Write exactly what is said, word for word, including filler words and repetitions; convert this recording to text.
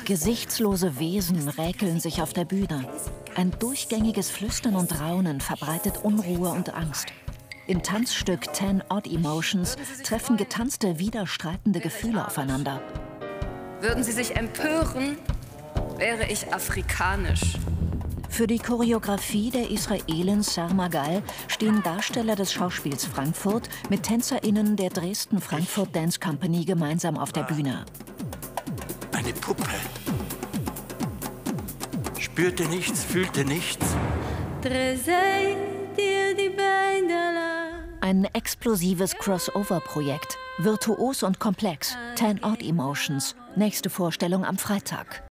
Gesichtslose Wesen räkeln sich auf der Bühne. Ein durchgängiges Flüstern und Raunen verbreitet Unruhe und Angst. Im Tanzstück Ten Odd Emotions treffen getanzte, widerstreitende Gefühle aufeinander. Würden Sie sich empören, wäre ich afrikanisch. Für die Choreografie der Israelin Sarma Gal stehen Darsteller des Schauspiels Frankfurt mit TänzerInnen der Dresden-Frankfurt Dance Company gemeinsam auf der Bühne. Eine Puppe. Spürte nichts, fühlte nichts. Ein explosives Crossover-Projekt. Virtuos und komplex. Ten Odd Emotions. Nächste Vorstellung am Freitag.